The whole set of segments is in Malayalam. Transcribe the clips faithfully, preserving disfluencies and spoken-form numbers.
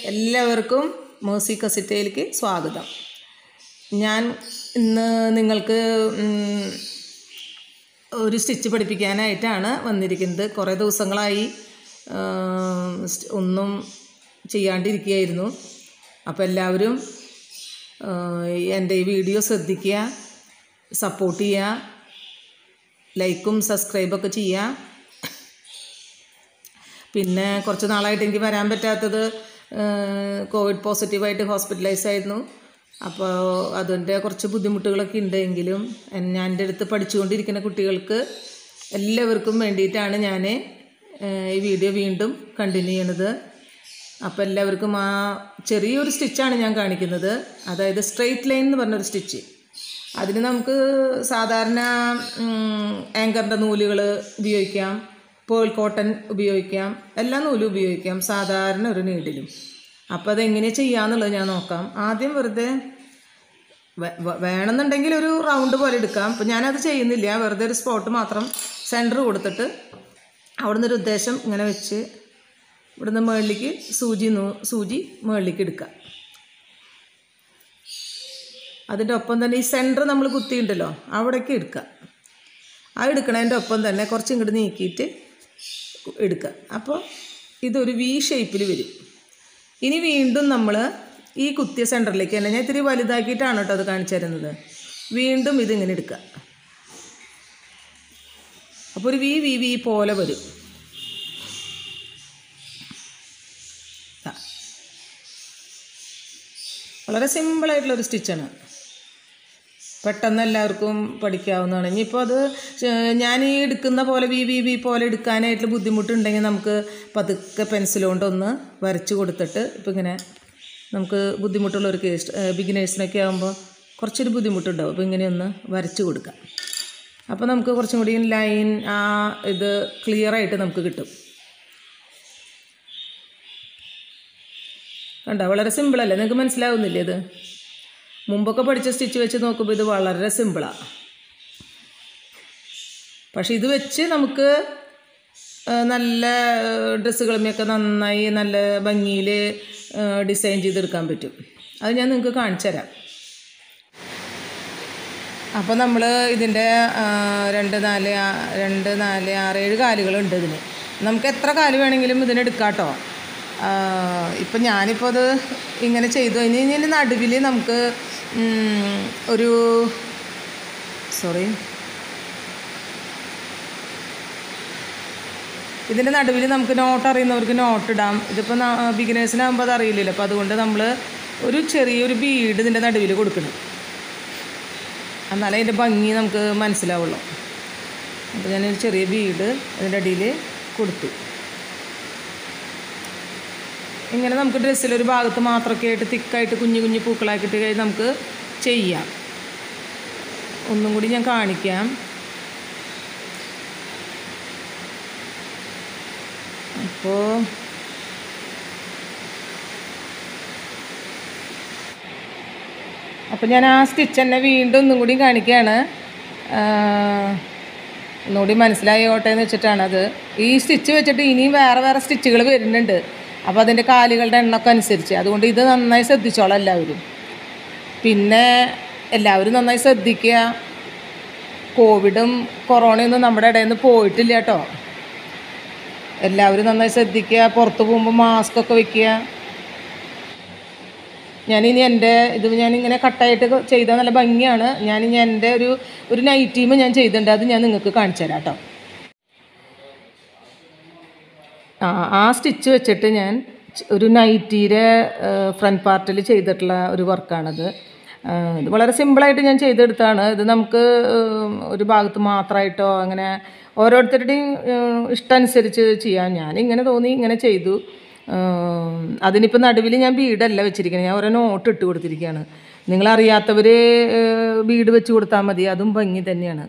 എല്ലാവർക്കും മേഴ്സി കസിറ്റയിലേക്ക് സ്വാഗതം. ഞാൻ ഇന്ന് നിങ്ങൾക്ക് ഒരു സ്റ്റിച്ച് പഠിപ്പിക്കാനായിട്ടാണ് വന്നിരിക്കുന്നത്. കുറേ ദിവസങ്ങളായി ഒന്നും ചെയ്യാണ്ടിരിക്കുകയായിരുന്നു. അപ്പോൾ എല്ലാവരും എൻ്റെ ഈ വീഡിയോ ശ്രദ്ധിക്കുക, സപ്പോർട്ട് ചെയ്യുക, ലൈക്കും സബ്സ്ക്രൈബൊക്കെ ചെയ്യുക. പിന്നെ കുറച്ച് നാളായിട്ട് എനിക്ക് വരാൻ പറ്റാത്തത് കോവിഡ് പോസിറ്റീവായിട്ട് ഹോസ്പിറ്റലൈസ് ആയിരുന്നു. അപ്പോൾ അതിൻ്റെ കുറച്ച് ബുദ്ധിമുട്ടുകളൊക്കെ ഉണ്ടെങ്കിലും ഞാൻ എൻ്റെ അടുത്ത് പഠിച്ചുകൊണ്ടിരിക്കുന്ന കുട്ടികൾക്ക് എല്ലാവർക്കും വേണ്ടിയിട്ടാണ് ഞാൻ ഈ വീഡിയോ വീണ്ടും കണ്ടിന്യൂ ചെയ്യണത്. അപ്പോൾ എല്ലാവർക്കും ആ ചെറിയൊരു സ്റ്റിച്ചാണ് ഞാൻ കാണിക്കുന്നത്. അതായത് സ്ട്രെയിറ്റ് ലൈൻ എന്ന് പറഞ്ഞൊരു സ്റ്റിച്ച്. അതിന് നമുക്ക് സാധാരണ ആങ്കറിൻ്റെ നൂലുകൾ ഉപയോഗിക്കാം, പേൾ കോട്ടൺ ഉപയോഗിക്കാം, എല്ലാ നൂലും ഉപയോഗിക്കാം, സാധാരണ ഒരു നീഡിലും. അപ്പോൾ അതെങ്ങനെ ചെയ്യാമെന്നുള്ളത് ഞാൻ നോക്കാം. ആദ്യം വെറുതെ വേണമെന്നുണ്ടെങ്കിൽ ഒരു റൗണ്ട് പോലെ എടുക്കാം. അപ്പോൾ ഞാനത് ചെയ്യുന്നില്ല. വെറുതെ ഒരു സ്പോട്ട് മാത്രം സെൻറ്റർ കൊടുത്തിട്ട് അവിടെ നിന്നൊരു ഉദ്ദേശം ഇങ്ങനെ വെച്ച് ഇവിടുന്ന് മുകളിലേക്ക് സൂചി നൂ സൂചി മുകളിലേക്ക് എടുക്കുക. അതിൻ്റെ ഒപ്പം തന്നെ ഈ സെൻറ്റർ നമ്മൾ കുത്തിയിട്ടുണ്ടല്ലോ അവിടേക്ക് എടുക്കുക. ആ എടുക്കണതിൻ്റെ ഒപ്പം തന്നെ കുറച്ച് ഇങ്ങോട്ട് നീക്കിയിട്ട് എടുക്കുക. അപ്പോൾ ഇതൊരു വി ഷേപ്പിൽ വരും. ഇനി വീണ്ടും നമ്മൾ ഈ കുത്തിയ സെൻറ്ററിലേക്ക് തന്നെ, ഞാൻ ഇത്തിരി വലുതാക്കിയിട്ടാണ് കേട്ടോ അത് കാണിച്ചു തരുന്നത്. വീണ്ടും ഇതിങ്ങനെ എടുക്കുക. അപ്പോൾ ഒരു വി വി വി പോലെ വരും. വളരെ സിമ്പിളായിട്ടുള്ളൊരു സ്റ്റിച്ചാണ്. പെട്ടെന്ന് എല്ലാവർക്കും പഠിക്കാവുന്നതാണ്. ഇനിയിപ്പോൾ അത് ഞാൻ ഈ എടുക്കുന്ന പോലെ വി വി വി പോലെ എടുക്കാനായിട്ടുള്ള ബുദ്ധിമുട്ടുണ്ടെങ്കിൽ നമുക്ക് പതുക്കെ പെൻസിൽ കൊണ്ടൊന്ന് വരച്ച് കൊടുത്തിട്ട്, ഇപ്പോൾ ഇങ്ങനെ നമുക്ക് ബുദ്ധിമുട്ടുള്ളൊരു കേസ് ബിഗിനേഴ്സിനൊക്കെ ആകുമ്പോൾ കുറച്ചൊരു ബുദ്ധിമുട്ടുണ്ടാവും. അപ്പോൾ ഇങ്ങനെയൊന്ന് വരച്ച് കൊടുക്കാം. അപ്പോൾ നമുക്ക് കുറച്ചും കൂടി ലൈൻ ആ ഇത് ക്ലിയറായിട്ട് നമുക്ക് കിട്ടും. കണ്ടോ, വളരെ സിമ്പിളല്ലേ? നിങ്ങൾക്ക് മനസ്സിലാവുന്നില്ലേ? ഇത് മുമ്പൊക്കെ പഠിച്ച സ്റ്റിച്ച് വെച്ച് നോക്കുമ്പോൾ ഇത് വളരെ സിമ്പിളാണ്. പക്ഷെ ഇത് വെച്ച് നമുക്ക് നല്ല ഡ്രസ്സുകളുമൊക്കെ നന്നായി നല്ല ഭംഗിയിൽ ഡിസൈൻ ചെയ്തെടുക്കാൻ പറ്റും. അത് ഞാൻ നിങ്ങൾക്ക് കാണിച്ചു തരാം. അപ്പോൾ നമ്മൾ ഇതിൻ്റെ രണ്ട് നാല് രണ്ട് നാല് ആറ് ഏഴ് കാലുകളുണ്ട് ഇതിന്. നമുക്ക് എത്ര കാല് വേണമെങ്കിലും ഇതിനെടുക്കാം കേട്ടോ. ഇപ്പം ഞാനിപ്പോൾ അത് ഇങ്ങനെ ചെയ്തു. ഇനി ഇനി നടുവിൽ നമുക്ക് ഒരു സോറി ഇതിൻ്റെ നടുവിൽ നമുക്ക് നോട്ട് അറിയുന്നവർക്ക് നോട്ട് ഇടാം. ഇതിപ്പോൾ ബിഗിനേഴ്സിനാകുമ്പോൾ അത് അറിയില്ലല്ലോ. അപ്പോൾ അതുകൊണ്ട് നമ്മൾ ഒരു ചെറിയൊരു ബീഡ് ഇതിൻ്റെ നടുവിൽ കൊടുക്കണം. എന്നാലേ അതിൻ്റെ ഭംഗി നമുക്ക് മനസ്സിലാവുള്ളൂ. അപ്പോൾ ഞാനൊരു ചെറിയ ബീഡ് അതിൻ്റെ അടിയിൽ കൊടുത്തു. ഇങ്ങനെ നമുക്ക് ഡ്രസ്സിലൊരു ഭാഗത്ത് മാത്രമൊക്കെ ആയിട്ട് തിക്കായിട്ട് കുഞ്ഞു കുഞ്ഞു പൂക്കളാക്കിയിട്ട് നമുക്ക് ചെയ്യാം. ഒന്നും കൂടി ഞാൻ കാണിക്കാം. അപ്പോൾ അപ്പോൾ ഞാൻ ആ സ്റ്റിച്ച് തന്നെ വീണ്ടും ഒന്നും കൂടി കാണിക്കുകയാണ്. ഒന്നുകൂടി മനസ്സിലായോട്ടെ എന്ന് വെച്ചിട്ടാണത്. ഈ സ്റ്റിച്ച് വെച്ചിട്ട് ഇനിയും വേറെ വേറെ സ്റ്റിച്ചുകൾ വരുന്നുണ്ട്. അപ്പോൾ അതിൻ്റെ കാലുകളുടെ എണ്ണമൊക്കെ അനുസരിച്ച്. അതുകൊണ്ട് ഇത് നന്നായി ശ്രദ്ധിച്ചോളാം എല്ലാവരും. പിന്നെ എല്ലാവരും നന്നായി ശ്രദ്ധിക്കുക. കോവിഡും കൊറോണയൊന്നും നമ്മുടെ ഇടയിൽ നിന്ന് പോയിട്ടില്ല കേട്ടോ. എല്ലാവരും നന്നായി ശ്രദ്ധിക്കുക. പുറത്ത് പോകുമ്പോൾ മാസ്കൊക്കെ വയ്ക്കുക. ഞാനിനി എൻ്റെ ഇത് ഞാനിങ്ങനെ കട്ടായിട്ട് ചെയ്താൽ നല്ല ഭംഗിയാണ്. ഞാനിനി എൻ്റെ ഒരു ഒരു നൈറ്റ് ടീം ഞാൻ ചെയ്തിട്ടുണ്ട്. അത് ഞാൻ നിങ്ങൾക്ക് കാണിച്ചു തരാം കേട്ടോ. ആ ആ സ്റ്റിച്ച് വെച്ചിട്ട് ഞാൻ ഒരു നൈറ്റിയുടെ ഫ്രണ്ട് പാർട്ടിൽ ചെയ്തിട്ടുള്ള ഒരു വർക്കാണത്. ഇത് വളരെ സിമ്പിളായിട്ട് ഞാൻ ചെയ്തെടുത്താണ്. ഇത് നമുക്ക് ഒരു ഭാഗത്ത് മാത്രമായിട്ടോ അങ്ങനെ ഓരോരുത്തരുടെയും ഇഷ്ടമനുസരിച്ച് ചെയ്യാം. ഞാനിങ്ങനെ തോന്നി ഇങ്ങനെ ചെയ്തു. അതിനിപ്പോൾ നടുവിൽ ഞാൻ ബീഡല്ല വെച്ചിരിക്കുന്നത്, ഞാൻ ഓരോ നോട്ട് ഇട്ട് കൊടുത്തിരിക്കുകയാണ്. നിങ്ങളറിയാത്തവർ ബീഡ് വെച്ച് കൊടുത്താൽ മതി, അതും ഭംഗി തന്നെയാണ്.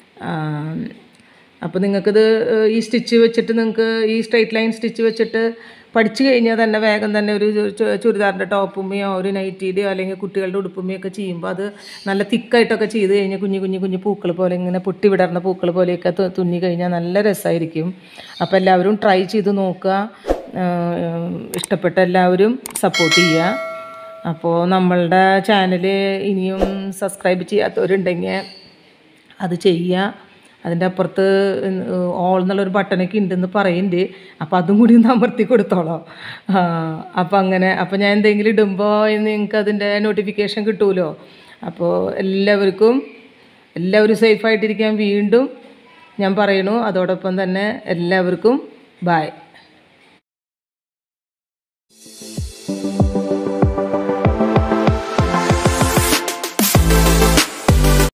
അപ്പോൾ നിങ്ങൾക്കിത് ഈ സ്റ്റിച്ച് വെച്ചിട്ട് നിങ്ങൾക്ക് ഈ സ്ട്രെയിറ്റ് ലൈൻ സ്റ്റിച്ച് വെച്ചിട്ട് പഠിച്ചു കഴിഞ്ഞാൽ തന്നെ വേഗം തന്നെ ഒരു ചുരിദാറിൻ്റെ ടോപ്പുമ്മയോ ഒരു നൈറ്റിയുടെയോ അല്ലെങ്കിൽ കുട്ടികളുടെ ഉടുപ്പുമ്മയോ ഒക്കെ ചെയ്യുമ്പോൾ അത് നല്ല തിക്കായിട്ടൊക്കെ ചെയ്ത് കഴിഞ്ഞാൽ കുഞ്ഞു കുഞ്ഞു കുഞ്ഞു പൂക്കൾ പോലെ ഇങ്ങനെ പൊട്ടി വിടർന്ന പൂക്കൾ പോലെയൊക്കെ തുന്നി കഴിഞ്ഞാൽ നല്ല രസമായിരിക്കും. അപ്പോൾ എല്ലാവരും ട്രൈ ചെയ്ത് നോക്കുക. ഇഷ്ടപ്പെട്ട എല്ലാവരും സപ്പോർട്ട് ചെയ്യുക. അപ്പോൾ നമ്മളുടെ ചാനൽ ഇനിയും സബ്സ്ക്രൈബ് ചെയ്യാത്തവരുണ്ടെങ്കിൽ അത് ചെയ്യുക. അതിൻ്റെ അപ്പുറത്ത് ഓൾ എന്നുള്ളൊരു ബട്ടണൊക്കെ ഉണ്ടെന്ന് പറയുന്നുണ്ട്. അപ്പോൾ അതും കൂടി ഒന്ന് അമർത്തി കൊടുത്തോളാം. അപ്പോൾ അങ്ങനെ അപ്പോൾ ഞാൻ എന്തെങ്കിലും ഇടുമ്പോൾ നിങ്ങൾക്ക് അതിൻ്റെ നോട്ടിഫിക്കേഷൻ കിട്ടുമല്ലോ. അപ്പോൾ എല്ലാവർക്കും എല്ലാവരും സേഫായിട്ടിരിക്കാൻ വീണ്ടും ഞാൻ പറയണു. അതോടൊപ്പം തന്നെ എല്ലാവർക്കും ബായ്.